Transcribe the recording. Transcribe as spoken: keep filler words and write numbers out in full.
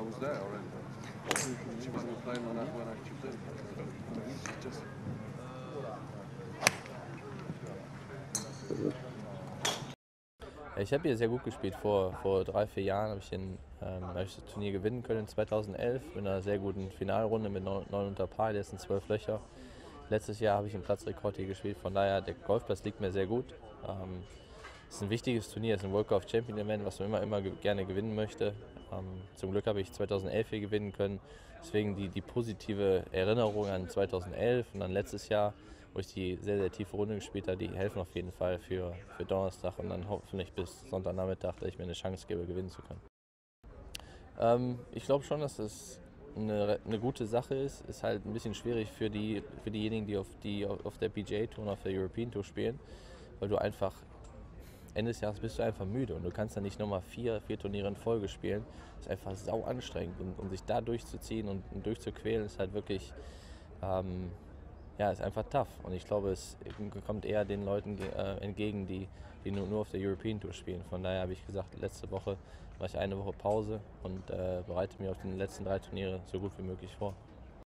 was there already. She wasn't playing when I, when I chipped in. Just Ich habe hier sehr gut gespielt. Vor, vor drei, vier Jahren habe ich, den, ähm, hab ich das Turnier gewinnen können in zweitausendelf mit einer sehr guten Finalrunde mit neun unter Par, die letzten zwölf Löcher. Letztes Jahr habe ich einen Platzrekord hier gespielt, von daher der Golfplatz liegt mir sehr gut. Ähm, es ist ein wichtiges Turnier, es ist ein World Golf Champion Event, was man immer, immer ge gerne gewinnen möchte. Ähm, zum Glück habe ich zweitausendelf hier gewinnen können, deswegen die, die positive Erinnerung an zweitausendelf und an letztes Jahr, wo ich die sehr, sehr tiefe Runde gespielt habe, die helfen auf jeden Fall für, für Donnerstag und dann hoffentlich bis Sonntagnachmittag, dass ich mir eine Chance gebe, gewinnen zu können. Ähm, ich glaube schon, dass es eine, eine gute Sache ist. Ist halt ein bisschen schwierig für, die, für diejenigen, die auf, die auf der P G A Tour und auf der European Tour spielen, weil du einfach Ende des Jahres bist du einfach müde und du kannst dann nicht nochmal vier, vier Turniere in Folge spielen. Das ist einfach sau anstrengend und, und sich da durchzuziehen und, und durchzuquälen ist halt wirklich, ähm, ja, ist einfach tough. Und ich glaube, es kommt eher den Leuten äh, entgegen, die, die nur, nur auf der European Tour spielen. Von daher habe ich gesagt, letzte Woche mache ich eine Woche Pause und äh, bereite mich auf die letzten drei Turniere so gut wie möglich vor.